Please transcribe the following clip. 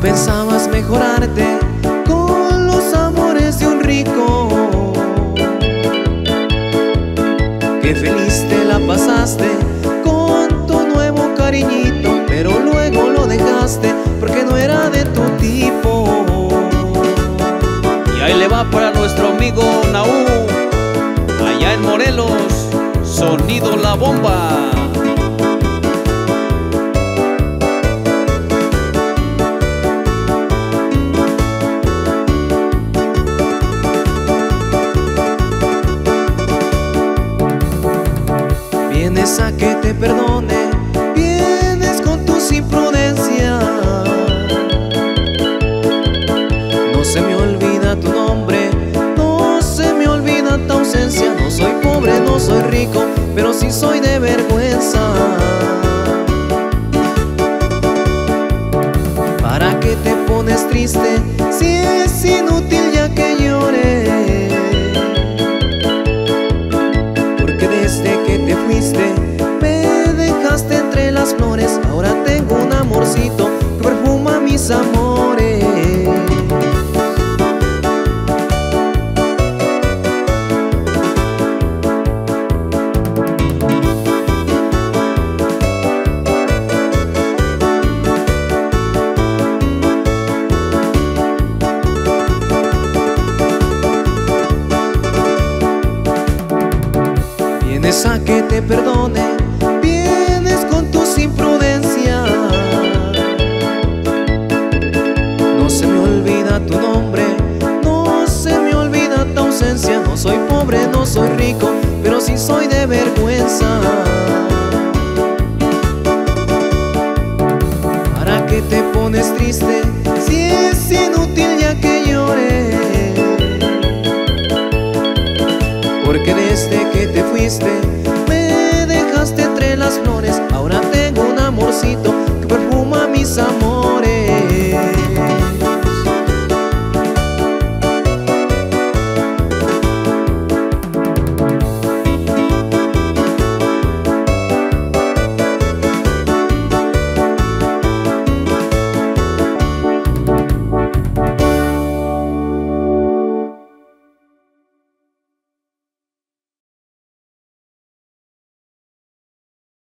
pensabas mejorarte con los amores de un rico. Qué feliz te la pasaste con tu nuevo cariñito, pero luego lo dejaste porque no era de tu tipo. Y ahí le va para nuestro amigo Naú, allá en Morelos, sonido La Bomba. Vienes a que te perdone, vienes con tus imprudencias. No se me olvida tu nombre, no se me olvida tu ausencia. No soy pobre, no soy rico, pero sí soy de vergüenza. ¿Para qué te pones triste si es inútil ya que llores? Porque desde que te fuiste me dejaste entre las flores. Ahora tengo un amorcito que perfuma mis amores. Vienes a que te perdone, vienes con tus imprudencias. No se me olvida tu nombre, no se me olvida tu ausencia. No soy pobre, no soy rico, pero sí soy de vergüenza. ¿Para qué te pones triste si es inútil ya que llores? Porque desde que te fuiste